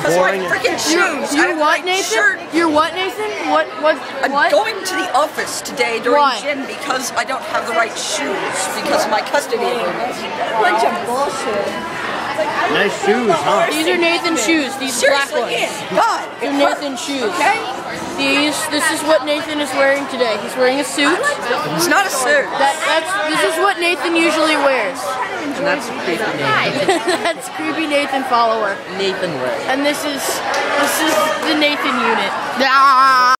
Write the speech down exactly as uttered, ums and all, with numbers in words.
Because my freaking shoes. You're, you're what, Nathan? Shirt. You're what, Nathan? What? What? I'm what? going to the office today during Why? gym because I don't have the right shoes because of my custody agreement. Bunch of bullshit. Nice shoes, huh? These are Nathan's shoes. These Seriously, black ones. is. God, They're Nathan's shoes. Okay. These. This is what Nathan is wearing today. He's wearing a suit. It's not a suit. That, that's. This is what Nathan usually wears. And that's creepy Nathan. That's creepy Nathan follower. Nathan wear. And this is this is the Nathan unit.